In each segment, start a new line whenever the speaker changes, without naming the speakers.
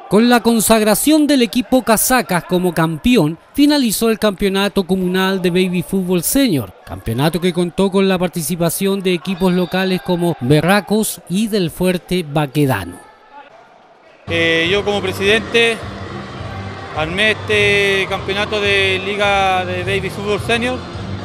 Con la consagración del equipo Casacas como campeón, finalizó el campeonato comunal de Baby Fútbol Senior, campeonato que contó con la participación de equipos locales como Berracos y del Fuerte Baquedano.
Yo como presidente armé este campeonato de Liga de Baby Fútbol Senior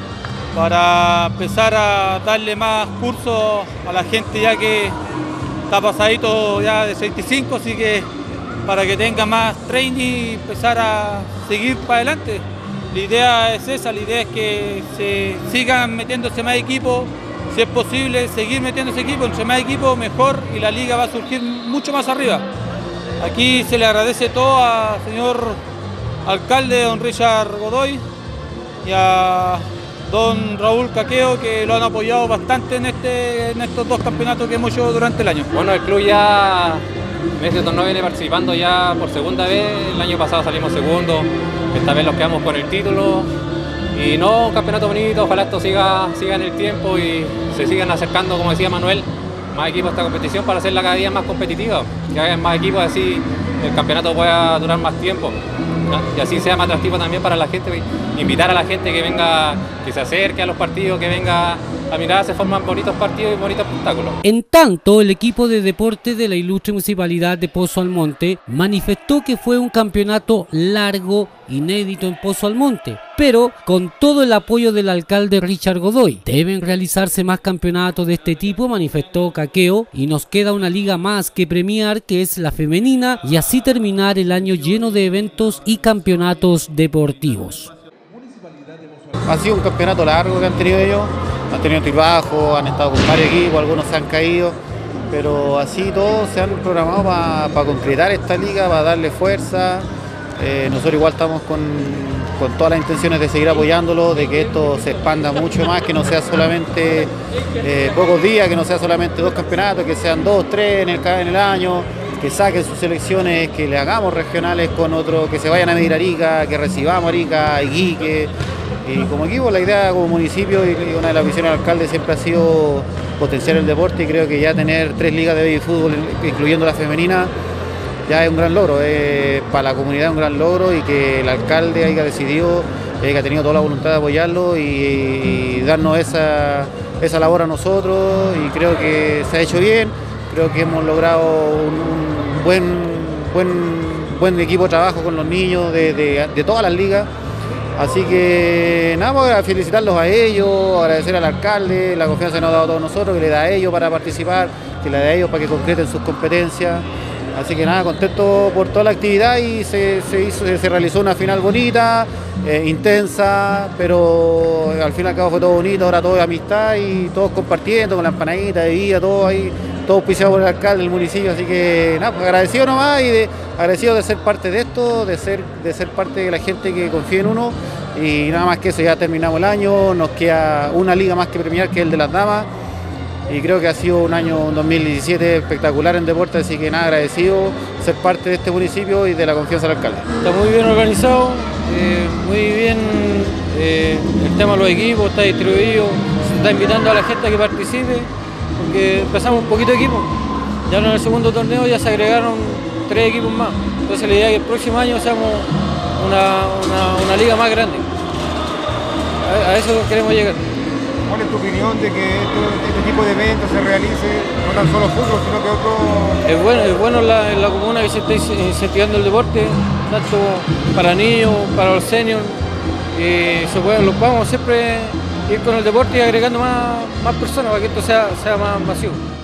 para empezar a darle más cursos a la gente ya que está pasadito ya de 65, así que para que tenga más training y empezar a seguir para adelante. La idea es esa, la idea es que se sigan metiéndose más equipos, si es posible seguir metiéndose equipos, entre más equipos mejor y la liga va a surgir mucho más arriba. Aquí se le agradece todo al señor alcalde, don Richard Godoy, y a don Raúl Caqueo, que lo han apoyado bastante en estos dos campeonatos que hemos hecho durante el año.
Bueno, el club ya en este torneo viene participando ya por segunda vez. El año pasado salimos segundo, esta vez nos quedamos con el título. Y no, un campeonato bonito, ojalá esto siga en el tiempo y se sigan acercando, como decía Manuel, más equipos a esta competición para hacerla cada día más competitiva, que hagan más equipos, así el campeonato pueda durar más tiempo, ¿no? Y así sea más atractivo también para la gente, invitar a la gente que venga, que se acerque a los partidos, que venga a mirar, se forman bonitos partidos y bonitos espectáculos.
En tanto, el equipo de deporte de la ilustre municipalidad de Pozo Almonte manifestó que fue un campeonato largo, inédito en Pozo Almonte, pero con todo el apoyo del alcalde Richard Godoy. Deben realizarse más campeonatos de este tipo, manifestó Caqueo, y nos queda una liga más que premiar, que es la femenina, y así terminar el año lleno de eventos y campeonatos deportivos.
Ha sido un campeonato largo que han tenido ellos, han tenido altibajos, han estado con varios equipos, algunos se han caído, pero así todos se han programado para concretar esta liga, para darle fuerza. Nosotros igual estamos con todas las intenciones de seguir apoyándolo, de que esto se expanda mucho más, que no sea solamente pocos días, que no sea solamente dos campeonatos, que sean 2, 3 en el año, que saquen sus selecciones, que le hagamos regionales con otros, que se vayan a medir Arica, que recibamos Arica, Iquique. Y como equipo, la idea como municipio y una de las visiones del alcalde siempre ha sido potenciar el deporte, y creo que ya tener 3 ligas de baby fútbol, incluyendo la femenina, ya es un gran logro, para la comunidad es un gran logro, y que el alcalde haya decidido, que ha tenido toda la voluntad de apoyarlo y darnos esa labor a nosotros, y creo que se ha hecho bien, creo que hemos logrado un buen equipo de trabajo con los niños de todas las ligas. Así que nada, pues, felicitarlos a ellos, agradecer al alcalde, la confianza que nos ha dado a todos nosotros, que le da a ellos para participar, que le da a ellos para que concreten sus competencias. Así que nada, contento por toda la actividad, y se realizó una final bonita, intensa, pero al fin y al cabo fue todo bonito, ahora todo de amistad y todos compartiendo con la empanadita, bebida, todo ahí, todo auspiciado por el alcalde del municipio. Así que nada, pues agradecido nomás, y agradecido de ser parte de esto, de ser parte de la gente que confía en uno, y nada más que eso. Ya terminamos el año, nos queda una liga más que premiar, que es el de las damas. Y creo que ha sido un año 2017 espectacular en deporte, así que nada, agradecido ser parte de este municipio y de la confianza del alcalde.
Está muy bien organizado, muy bien el tema de los equipos, está distribuido, se está invitando a la gente a que participe, porque empezamos un poquito de equipo. Ya en el segundo torneo ya se agregaron 3 equipos más, entonces la idea es que el próximo año seamos una liga más grande. A eso queremos llegar.
¿Cuál es tu opinión de que este tipo de eventos se realice, no tan solo fútbol, sino que otro?
Es bueno en la comuna que se esté incentivando el deporte, tanto para niños, para los seniors, y los podamos siempre ir con el deporte y agregando más personas para que esto sea más masivo.